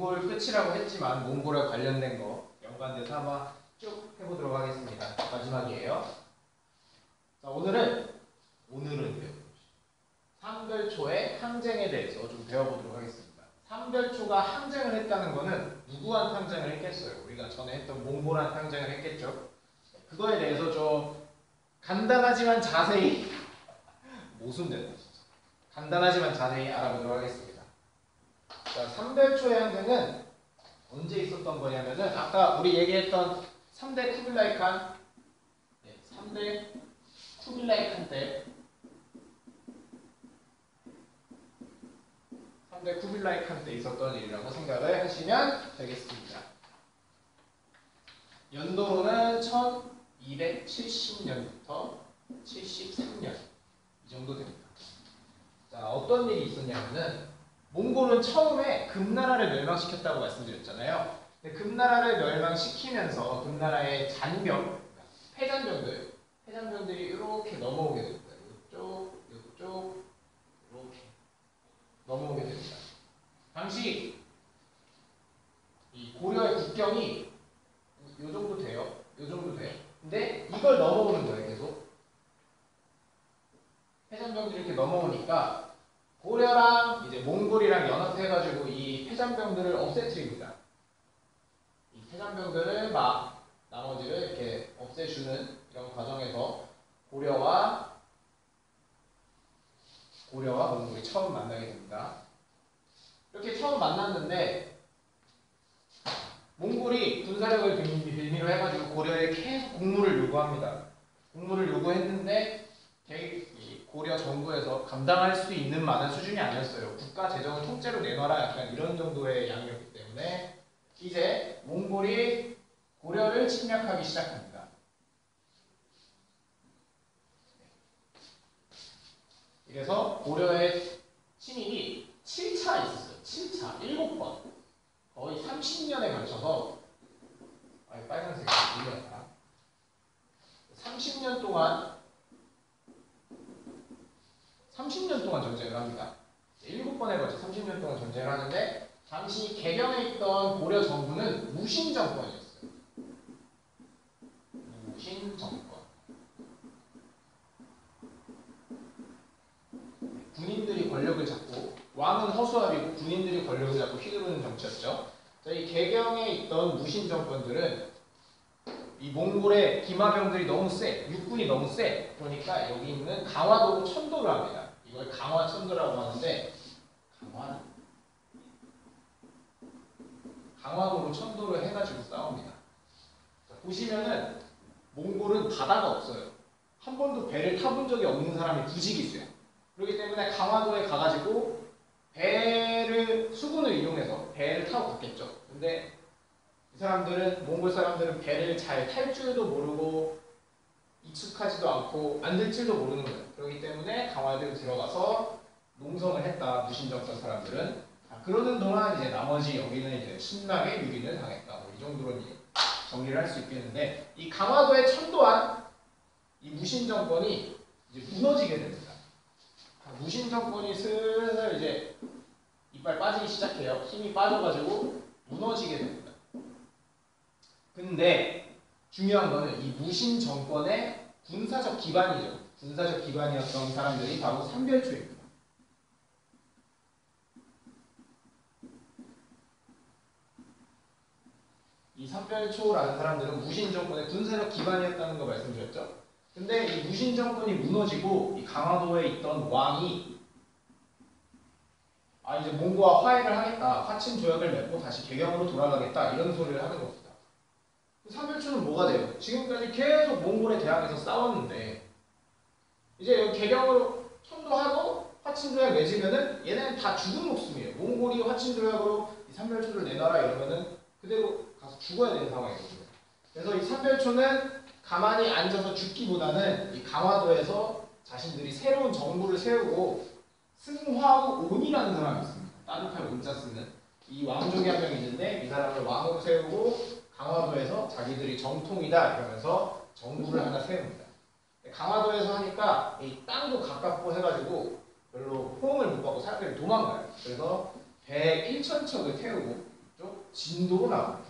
몽골 끝이라고 했지만 몽골에 관련된 거 연관돼서 한번 쭉 해보도록 하겠습니다. 마지막이에요. 자, 오늘은 삼별초의 항쟁에 대해서 좀 배워보도록 하겠습니다. 삼별초가 항쟁을 했다는 거는 누구한 항쟁을 했겠어요? 우리가 전에 했던 몽골한 항쟁을 했겠죠? 그거에 대해서 좀 간단하지만 자세히 모순된다 진짜. 간단하지만 자세히 알아보도록 하겠습니다. 자, 삼별초의 항쟁은 언제 있었던 거냐면은 아까 우리 얘기했던 3대 쿠빌라이 칸, 3대 쿠빌라이 칸 때 3대 쿠빌라이 칸 때 있었던 일이라고 생각을 하시면 되겠습니다. 연도로는 1270년부터 73년 이 정도 됩니다. 자, 어떤 일이 있었냐면은 몽골은 처음에 금나라를 멸망시켰다고 말씀드렸잖아요. 근데 금나라를 멸망시키면서 금나라의 잔병, 패잔병들이 이렇게 넘어오게 됩니다. 이쪽, 이렇게 넘어오게 됩니다. 당시 이 고려의 국경이 요 정도 돼요. 근데 이걸 넘어오는 거예요, 계속. 패잔병들이 이렇게 넘어오니까 고려랑 이제 몽골이랑 연합해가지고 이 패잔병들을 없애트립니다. 이 패잔병들을 막 나머지를 이렇게 없애주는 이런 과정에서 고려와 몽골이 처음 만나게 됩니다. 이렇게 처음 만났는데 몽골이 군사력을 빌미로 해가지고 고려에 계속 공물을 요구합니다. 공물을 요구했는데 고려 정부에서 감당할 수 있는 많은 수준이 아니었어요. 국가 재정을 통째로 내놔라 약간 이런 정도의 양이었기 때문에 이제 몽골이 고려를 침략하기 시작합니다. 그래서 고려의 침입이 7차 있었어요. 7차, 7번. 거의 30년에 걸쳐서 빨간색이 보이었다. 30년 동안 전쟁을 합니다. 7번에 걸쳐 30년 동안 전쟁을 하는데 당시 개경에 있던 고려 정부는 무신 정권이었어요. 무신 정권. 군인들이 권력을 잡고 왕은 허수아비고 군인들이 권력을 잡고 휘두르는 정치였죠. 이 개경에 있던 무신 정권들은 이 몽골의 기마병들이 너무 세, 육군이 너무 세. 그러니까 여기 있는 강화도로 천도를 합니다. 이걸 강화천도라고 하는데 강화도로 천도를 해가지고 싸웁니다. 자, 보시면은 몽골은 바다가 없어요. 한 번도 배를 타본 적이 없는 사람이 부지기수야. 그렇기 때문에 강화도에 가가지고 수군을 이용해서 배를 타고 갔겠죠. 근데 몽골 사람들은 배를 잘 탈 줄도 모르고 익숙하지도 않고 만들 줄도 모르는 거예요. 그렇기 때문에 강화도에 들어가서 농성을 했다. 무신정권 사람들은. 그러는 동안 이제 나머지 여기는 이제 신나게 유린을 당했다. 이 정도로 정리를 할 수 있겠는데 이 강화도에 천도한 이 무신정권이 이제 무너지게 됩니다. 무신정권이 슬슬 이제 이빨 빠지기 시작해요. 힘이 빠져가지고 무너지게 됩니다. 근데 중요한 거는 이 무신 정권의 군사적 기반이죠. 군사적 기반이었던 사람들이 바로 삼별초입니다. 이 삼별초라는 사람들은 무신 정권의 군사적 기반이었다는 거 말씀드렸죠. 근데 이 무신 정권이 무너지고 이 강화도에 있던 왕이 이제 몽고와 화해를 하겠다. 화친 조약을 맺고 다시 개경으로 돌아가겠다. 이런 소리를 하는 겁니다. 삼별초는 뭐가 돼요? 지금까지 계속 몽골에 대항해서 싸웠는데 이제 여기 개경으로 천도하고 화친조약 맺으면은 얘네는 다 죽은 목숨이에요. 몽골이 화친조약으로 이 삼별초를 내놔라 이러면은 그대로 가서 죽어야 되는 상황이거든요. 그래서 이 삼별초는 가만히 앉아서 죽기보다는 이 강화도에서 자신들이 새로운 정부를 세우고 승화우온이라는 사람이 있습니다. 따뜻한 온자 쓰는 이 왕족이 한 명 있는데 이 사람을 왕으로 세우고 강화도에서 자기들이 정통이다 이러면서 정부를 하나 세웁니다. 강화도에서 하니까 이 땅도 가깝고 해가지고 별로 호응을 못 받고 사람들이 도망가요. 그래서 배 1,000척을 태우고 진도로 나옵니다.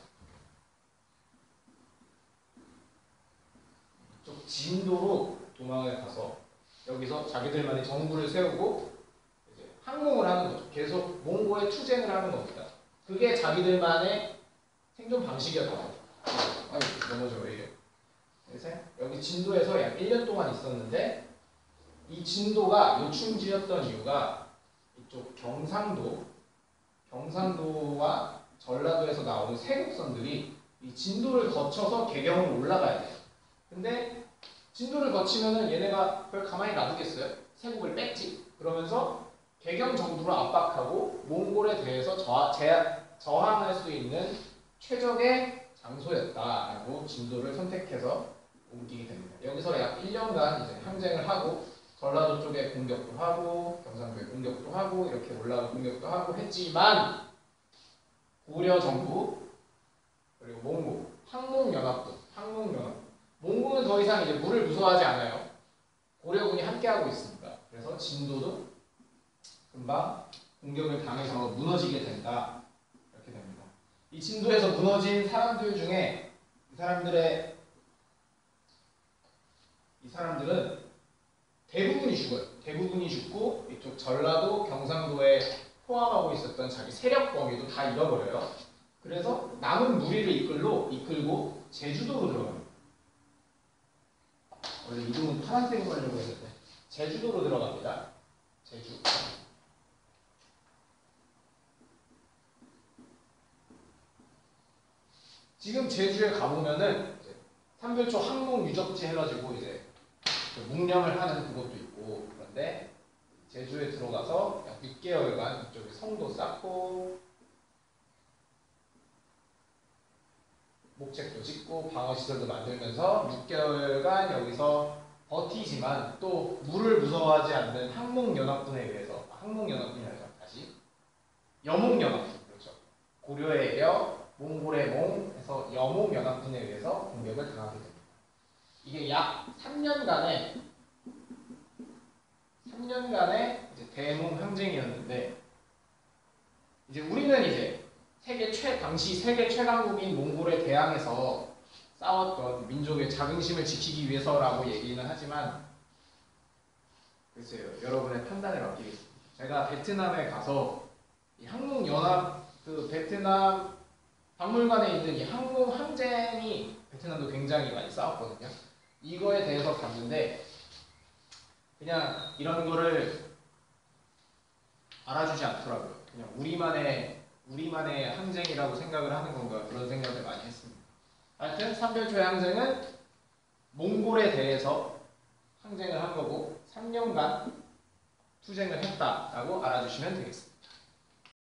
이쪽 진도로 도망을 가서 여기서 자기들만의 정부를 세우고 이제 항몽을 하는 거죠. 계속 몽고에 투쟁을 하는 겁니다. 그게 자기들만의 생존 방식이었던 거죠. 넘어져 왜 이래? 그래서 여기 진도에서 약 1년 동안 있었는데 이 진도가 요충지였던 이유가 이쪽 경상도와 전라도에서 나오는 세곡선들이 이 진도를 거쳐서 개경으로 올라가야 돼요. 근데 진도를 거치면은 얘네가 그걸 가만히 놔두겠어요? 세곡을 뺐지. 그러면서 개경 정부를 압박하고 몽골에 대해서 저항할 수 있는 최적의 장소였다라고 진도를 선택해서 옮기게 됩니다. 여기서 약 1년간 이제 항쟁을 하고 전라도 쪽에 공격도 하고 경상도에 공격도 하고 이렇게 올라가 공격도 하고 했지만 고려 정부 그리고 몽고 항몽연합군 몽고는 더 이상 이제 물을 무서워하지 않아요. 고려군이 함께하고 있습니다. 그래서 진도도 금방 공격을 당해서 무너지게 된다. 이렇게 됩니다. 이 진도에서 무너진 사람들 중에 이 사람들은 대부분이 죽어요. 대부분이 죽고 이쪽 전라도, 경상도에 포함하고 있었던 자기 세력 범위도 다 잃어버려요. 그래서 남은 무리를 이끌고 제주도로 들어갑니다. 원래 이름은 파란색으로 하려고 했는데 제주도로 들어갑니다. 제주. 지금 제주에 가보면은 삼별초 항목 유적지 해가지고 이제 묵념을 하는 그것도 있고 그런데 제주에 들어가서 약 6개월간 이쪽에 성도 쌓고 목책도 짓고 방어시설도 만들면서 6개월간 여기서 버티지만 또 물을 무서워하지 않는 항목연합군에 의해서 항목연합군이 아니라 다시 여몽연합군 그렇죠. 고려의 여, 몽골의 몽에서 여몽연합군에 의해서 공격을 당하게 됩니다. 이게 약 3년간의 이제 대몽 항쟁이었는데 이제 우리는 이제 당시 세계 최강국인 몽골에 대항해서 싸웠던 민족의 자긍심을 지키기 위해서라고 얘기는 하지만 글쎄요 여러분의 판단을 맡기겠습니다. 제가 베트남에 가서 이 항목연합 그 베트남 박물관에 있는 이 항공 항쟁이 베트남도 굉장히 많이 싸웠거든요. 이거에 대해서 봤는데 그냥 이런 거를 알아주지 않더라고요. 그냥 우리만의 항쟁이라고 생각을 하는 건가 그런 생각을 많이 했습니다. 하여튼 삼별초의 항쟁은 몽골에 대해서 항쟁을 한 거고 3년간 투쟁을 했다라고 알아주시면 되겠습니다.